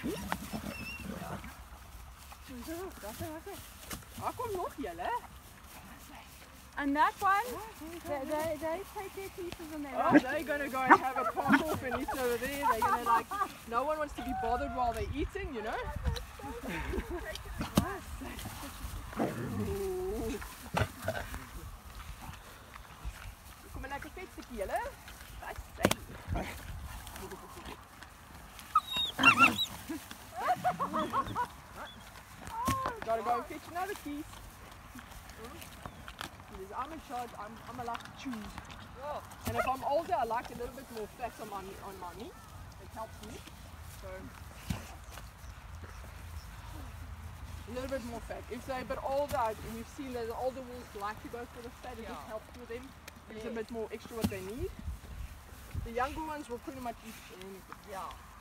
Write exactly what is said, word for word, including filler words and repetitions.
Daar komt nog julle. And that one, they, they, they take their pieces and they Oh, run. they're gonna go and have a pass off and eat over there. They're gonna like, no one wants to be bothered while they're eating, you know? Kom maar lekker vet stukje julle. That's safe. Gotta go and fetch another piece. Because I'm in charge, I'm, I'm allowed to choose. And if I'm older, I like a little bit more fat on my, on my meat. It helps me. So, a little bit more fat. If they're a bit older, we've seen that the older wolves like to go for the fat. It Yeah. just helps with them. Gives Yes. a bit more extra what they need. The younger ones will pretty much eat anything. Yeah.